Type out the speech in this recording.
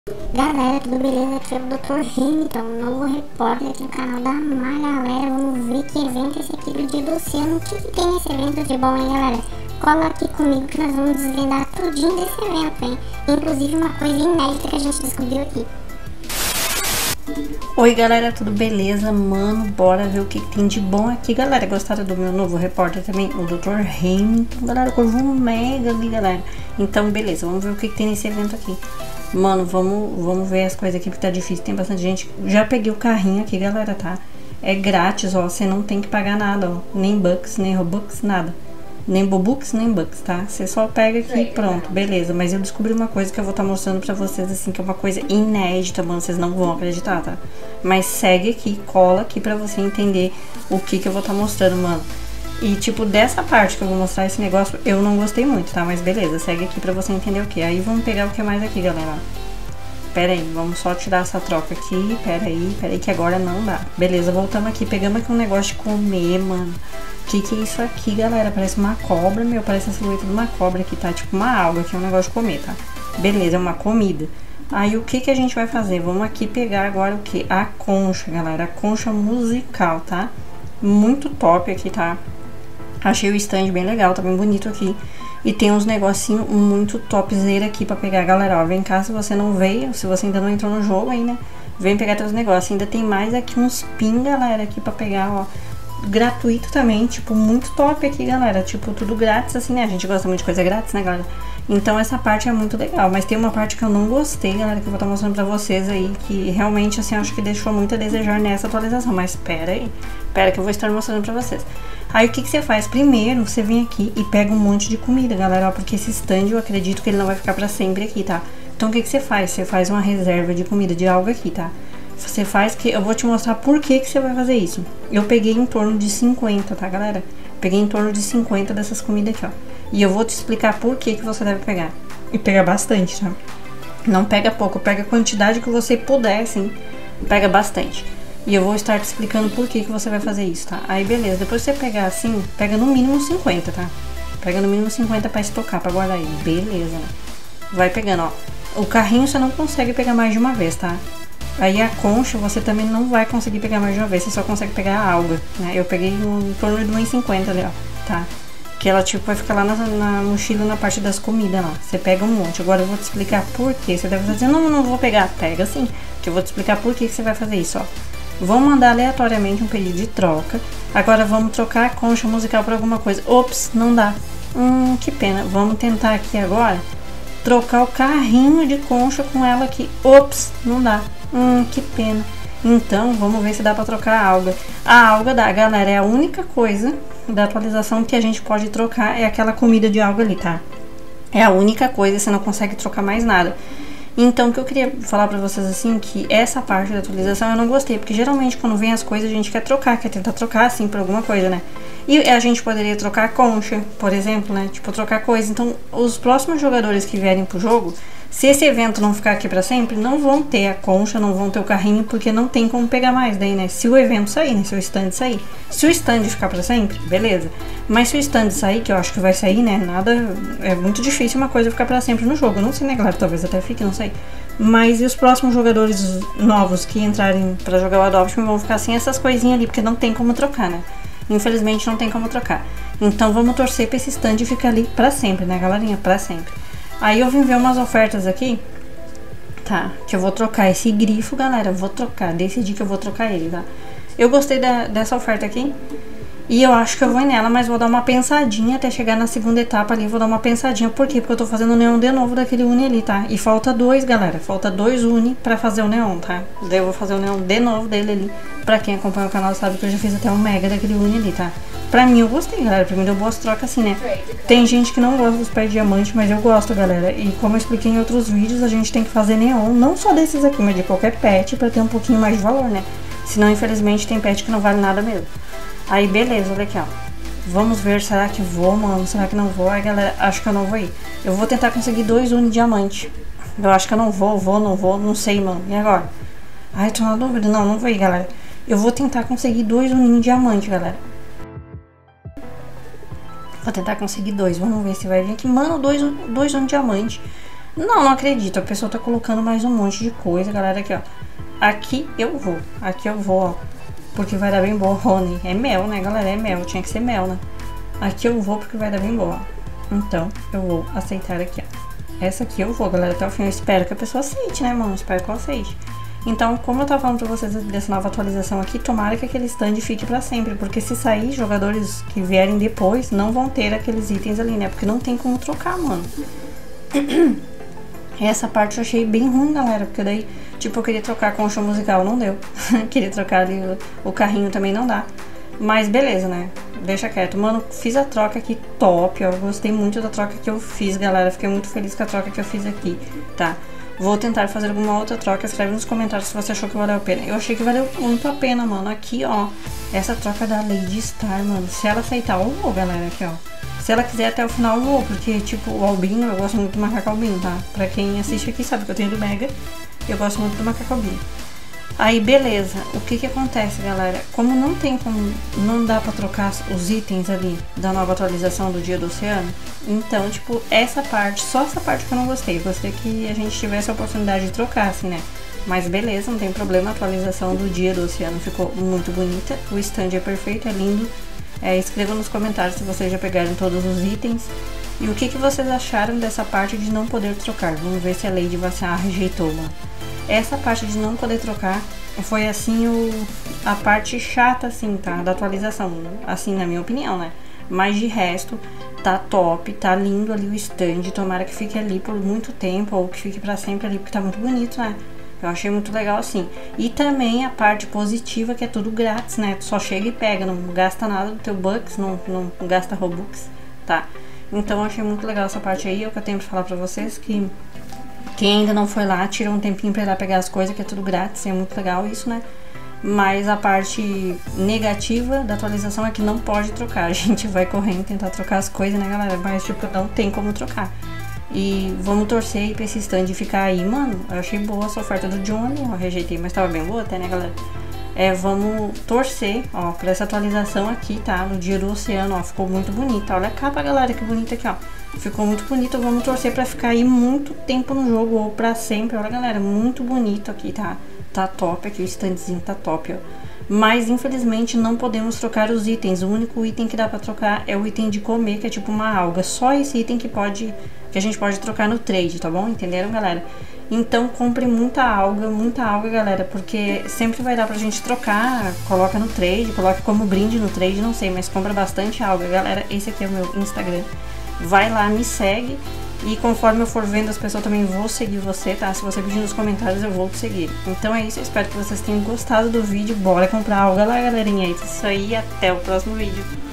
Galera, tudo beleza? Aqui é o Dr. Hamilton, novo repórter aqui no canal da Mar, galera. Vamos ver que evento é esse aqui do Dia do Oceano. O que tem nesse evento de bom, hein, galera? Cola aqui comigo que nós vamos desvendar tudinho desse evento, hein? Inclusive uma coisa inédita que a gente descobriu aqui. Oi galera, tudo beleza? Mano, bora ver o que tem de bom aqui, galera. Gostaram do meu novo repórter também, o Dr. Hamilton, galera, corvo mega ali, galera. Então, beleza, vamos ver o que tem nesse evento aqui. Mano, vamos ver as coisas aqui, porque tá difícil, tem bastante gente. Já peguei o carrinho aqui, galera, tá? É grátis, ó, você não tem que pagar nada, ó. Nem Bucks, nem Robux, nada. Nem Bobux, nem Bucks, tá? Você só pega aqui e pronto, beleza. Mas eu descobri uma coisa que eu vou estar mostrando pra vocês, assim, que é uma coisa inédita, mano. Vocês não vão acreditar, tá? Mas segue aqui, cola aqui pra você entender o que eu vou estar mostrando, mano. E, tipo, dessa parte que eu vou mostrar esse negócio, eu não gostei muito, tá? Mas beleza, segue aqui pra você entender o que. Aí vamos pegar o que mais aqui, galera. Pera aí, vamos só tirar essa troca aqui. Pera aí, que agora não dá. Beleza, voltamos aqui. Pegamos aqui um negócio de comer, mano. Que é isso aqui, galera? Parece uma cobra, meu. Parece a silhueta de uma cobra aqui, tá? Tipo uma alga, que é um negócio de comer, tá? Beleza, é uma comida. Aí o que a gente vai fazer? Vamos aqui pegar agora o que? A concha, galera. A concha musical, tá? Muito top aqui, tá? Achei o stand bem legal, tá bem bonito aqui. E tem uns negocinhos muito topzera aqui pra pegar, galera, ó. Vem cá se você não veio, se você ainda não entrou no jogo aí, né? Vem pegar teus negócios. Ainda tem mais aqui uns pin, galera, aqui pra pegar, ó. Gratuito também, tipo, muito top aqui, galera. Tipo, tudo grátis, assim, né? A gente gosta muito de coisa grátis, né, galera? Então essa parte é muito legal. Mas tem uma parte que eu não gostei, galera, que eu vou estar mostrando pra vocês aí, que realmente, assim, acho que deixou muito a desejar nessa atualização. Mas pera aí, pera que eu vou estar mostrando pra vocês. Aí o que você faz? Primeiro, você vem aqui e pega um monte de comida, galera, ó, porque esse stand eu acredito que ele não vai ficar pra sempre aqui, tá? Então o que você faz? Você faz uma reserva de comida de algo aqui, tá? Você faz que eu vou te mostrar por que você vai fazer isso. Eu peguei em torno de 50, tá, galera? Peguei em torno de 50 dessas comidas aqui, ó. E eu vou te explicar por que você deve pegar. E pegar bastante, tá? Não pega pouco, pega a quantidade que você puder, assim. Pega bastante. E eu vou estar te explicando por que você vai fazer isso, tá? Aí, beleza. Depois que você pegar assim, pega no mínimo 50, tá? Pega no mínimo 50 pra estocar, pra guardar aí. Beleza, né? Vai pegando, ó. O carrinho você não consegue pegar mais de uma vez, tá? Aí a concha você também não vai conseguir pegar mais de uma vez, você só consegue pegar a alga, né? Eu peguei em torno de 1,50 ali, ó, tá? Que ela, tipo, vai ficar lá na mochila, na parte das comidas lá. Você pega um monte. Agora eu vou te explicar por quê. Você deve estar dizendo, não vou pegar. Pega sim, que eu vou te explicar por que você vai fazer isso, ó. Vamos mandar aleatoriamente um pedido de troca. Agora vamos trocar a concha musical por alguma coisa. Ops, não dá. Que pena. Vamos tentar aqui agora trocar o carrinho de concha com ela aqui. Ops, não dá. Que pena. Então, vamos ver se dá pra trocar a alga. A alga dá, galera, é a única coisa da atualização que a gente pode trocar, é aquela comida de alga ali, tá? É a única coisa, você não consegue trocar mais nada. Então, o que eu queria falar pra vocês, assim, que essa parte da atualização eu não gostei, porque geralmente quando vem as coisas a gente quer trocar, quer tentar trocar, assim, por alguma coisa, né? E a gente poderia trocar a concha, por exemplo, né? Tipo, trocar coisa. Então, os próximos jogadores que vierem pro jogo, se esse evento não ficar aqui pra sempre, não vão ter a concha, não vão ter o carrinho, porque não tem como pegar mais daí, né? Se o evento sair, né? Se o stand sair. Se o stand ficar pra sempre, beleza. Mas se o stand sair, que eu acho que vai sair, né? Nada... É muito difícil uma coisa ficar pra sempre no jogo. Não sei, né, galera? Talvez até fique, não sei. Mas e os próximos jogadores novos que entrarem pra jogar o Adoption vão ficar sem essas coisinhas ali, porque não tem como trocar, né? Infelizmente não tem como trocar. Então vamos torcer pra esse stand ficar ali pra sempre, né, galerinha? Pra sempre. Aí eu vim ver umas ofertas aqui, tá? Que eu vou trocar esse grifo, galera. Vou trocar, decidi que eu vou trocar ele, tá? Eu gostei dessa oferta aqui e eu acho que eu vou nela, mas vou dar uma pensadinha até chegar na segunda etapa ali. Vou dar uma pensadinha, por quê? Porque eu tô fazendo o neon de novo daquele uni ali, tá? E falta dois, galera. Falta dois uni pra fazer o neon, tá? Daí eu vou fazer o neon de novo dele ali. Pra quem acompanha o canal sabe que eu já fiz até um mega daquele uni ali, tá? Pra mim eu gostei, galera. Pra mim deu boas trocas assim, né? Tem gente que não gosta dos pés de diamante, mas eu gosto, galera. E como eu expliquei em outros vídeos, a gente tem que fazer neon, não só desses aqui, mas de qualquer pet, pra ter um pouquinho mais de valor, né? Senão, infelizmente, tem pet que não vale nada mesmo. Aí, beleza, olha aqui, ó. Vamos ver, será que vou, mano? Será que não vou? Aí, galera, acho que eu não vou ir. Eu vou tentar conseguir 2 uni diamante. Eu acho que eu não vou, não sei, mano. E agora? Ai, tô na dúvida. Não vou ir, galera. Eu vou tentar conseguir 2 uni diamante, galera. Vou tentar conseguir 2, vamos ver se vai vir aqui. Mano, dois uni diamante. Não, não acredito. A pessoa tá colocando mais um monte de coisa, galera. Aqui, ó. Aqui eu vou. Aqui eu vou, ó. Porque vai dar bem boa, Rony. É mel, né, galera? É mel. Tinha que ser mel, né? Aqui eu vou porque vai dar bem boa. Então, eu vou aceitar aqui, ó. Essa aqui eu vou, galera, até o fim. Eu espero que a pessoa aceite, né, mano? Espero que ela aceite. Então, como eu tava falando pra vocês dessa nova atualização aqui, tomara que aquele stand fique pra sempre. Porque se sair, jogadores que vierem depois não vão ter aqueles itens ali, né? Porque não tem como trocar, mano. Essa parte eu achei bem ruim, galera. Porque daí, tipo, eu queria trocar com o show musical, não deu. Queria trocar ali o carrinho, também não dá. Mas beleza, né? Deixa quieto. Mano, fiz a troca aqui top, ó. Gostei muito da troca que eu fiz, galera. Fiquei muito feliz com a troca que eu fiz aqui, tá? Vou tentar fazer alguma outra troca. Escreve nos comentários se você achou que valeu a pena. Eu achei que valeu muito a pena, mano. Aqui, ó. Essa troca da Lady Star, mano. Se ela aceitar, eu vou, galera. Aqui, ó. Se ela quiser até o final, eu vou. Porque, tipo, o Albino, eu gosto muito do macaco Albino, tá? Pra quem assiste aqui sabe que eu tenho do Mega. Eu gosto muito do macaco Albino. Aí, beleza. O que que acontece, galera? Como não tem como... Não dá pra trocar os itens ali da nova atualização do Dia do Oceano. Então, tipo, essa parte... Só essa parte que eu não gostei. Eu gostei que a gente tivesse a oportunidade de trocar, assim, né? Mas beleza, não tem problema. A atualização do Dia do Oceano ficou muito bonita. O stand é perfeito, é lindo. Escreva nos comentários se vocês já pegaram todos os itens. E o que que vocês acharam dessa parte de não poder trocar. Vamos ver se a Lady Vassar rejeitou, mano. Essa parte de não poder trocar foi assim a parte chata, assim, tá? Da atualização, assim, na minha opinião, né? Mas de resto, tá top, tá lindo ali o stand. Tomara que fique ali por muito tempo, ou que fique pra sempre ali, porque tá muito bonito, né? Eu achei muito legal assim. E também a parte positiva, que é tudo grátis, né? Tu só chega e pega, não gasta nada do teu Bucks, não gasta Robux, tá? Então eu achei muito legal essa parte aí. É o que eu tenho pra falar pra vocês, que quem ainda não foi lá, tira um tempinho pra ir lá pegar as coisas, que é tudo grátis, é muito legal isso, né? Mas a parte negativa da atualização é que não pode trocar. A gente vai correndo tentar trocar as coisas, né, galera? Mas, tipo, não tem como trocar. E vamos torcer aí pra esse stand ficar aí, mano. Eu achei boa essa oferta do Johnny, eu rejeitei, mas tava bem boa até, né, galera? Vamos torcer, ó, pra essa atualização aqui, tá? No Dia do Oceano, ó, ficou muito bonita. Olha a capa, galera, que bonita aqui, ó. Ficou muito bonito, vamos torcer pra ficar aí muito tempo no jogo, ou pra sempre. Olha, galera, muito bonito aqui, tá? Tá top aqui, o standzinho tá top, ó. Mas, infelizmente, não podemos trocar os itens. O único item que dá pra trocar é o item de comer, que é tipo uma alga. Só esse item que a gente pode trocar no trade, tá bom? Entenderam, galera? Então, compre muita alga, galera, porque sempre vai dar pra gente trocar. Coloca no trade, coloca como brinde no trade, não sei, mas compra bastante alga, galera. Esse aqui é o meu Instagram. Vai lá, me segue. E conforme eu for vendo as pessoas, também vou seguir você, tá? Se você pedir nos comentários, eu vou te seguir. Então é isso, eu espero que vocês tenham gostado do vídeo. Bora comprar alga lá, galerinha. É isso aí, até o próximo vídeo.